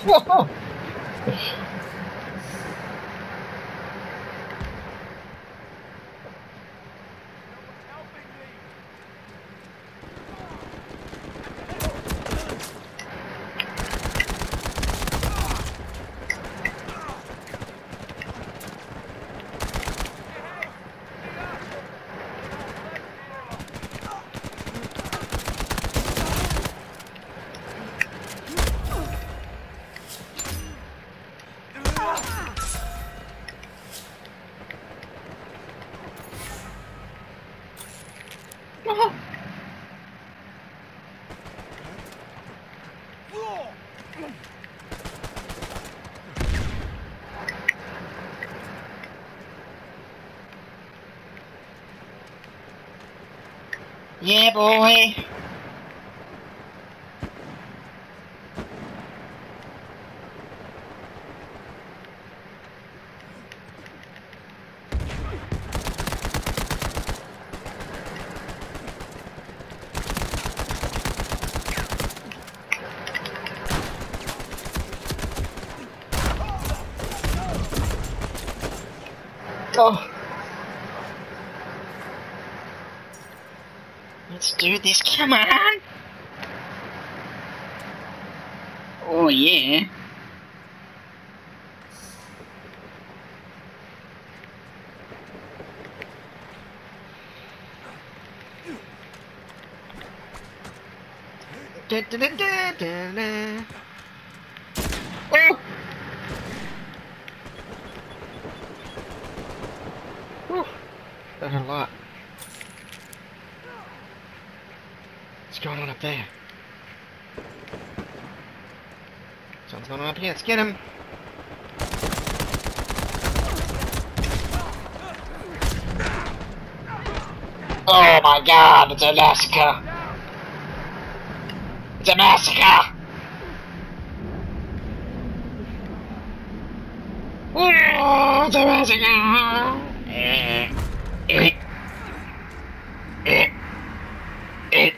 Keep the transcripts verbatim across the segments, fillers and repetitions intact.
Yeah, boy. Oh. Let's do this, come on! Oh yeah. Da, da, da, da, da, da. Oh! Whew. That hurt a lot. What's going on up there? Something's going on up here. Let's get him. Oh my god, it's a massacre. It's a massacre. Oh, it's a massacre. Eh, eh, eh, eh.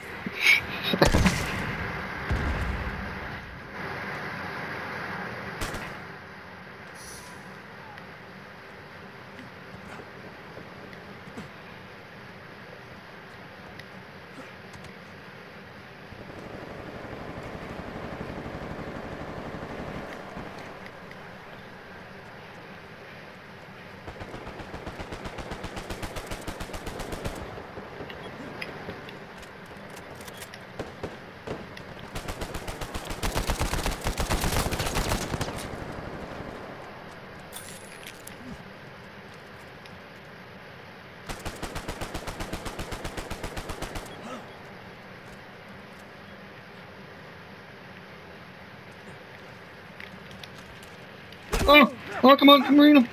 Oh, oh, come on, Marina.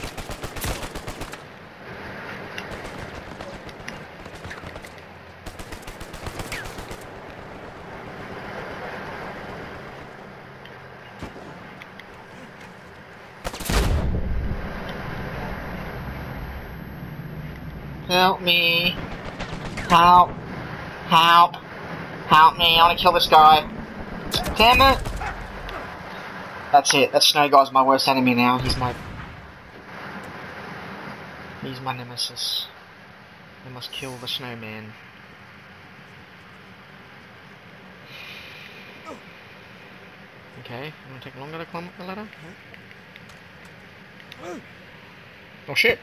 Help me. Help. Help. Help me, I want to kill this guy. Damn it. That's it. That snow guy's my worst enemy now. He's my... He's my nemesis. I must kill the snowman. Okay, I'm gonna take longer to climb up the ladder. Oh shit!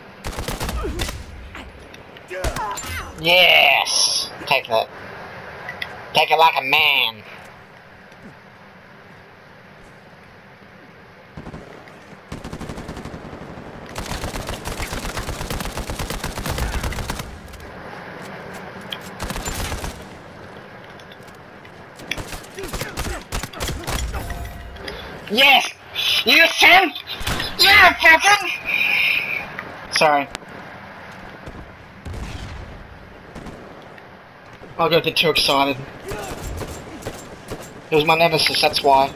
Yes! Take that. Take it like a man. Yes! You son! Yeah, fucking! Sorry. I got a bit too excited. It was my nemesis, that's why.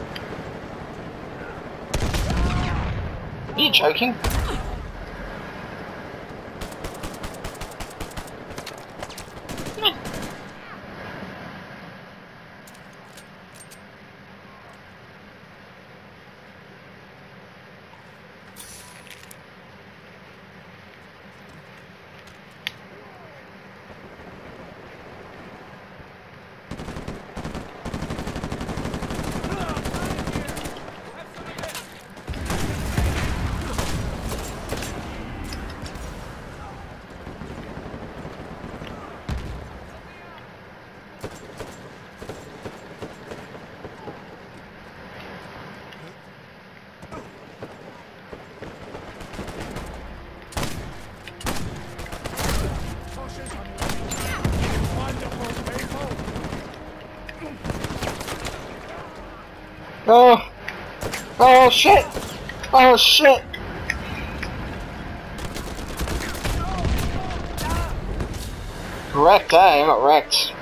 Are you joking? Oh! Oh shit! Oh shit! Wrecked, eh? I got wrecked.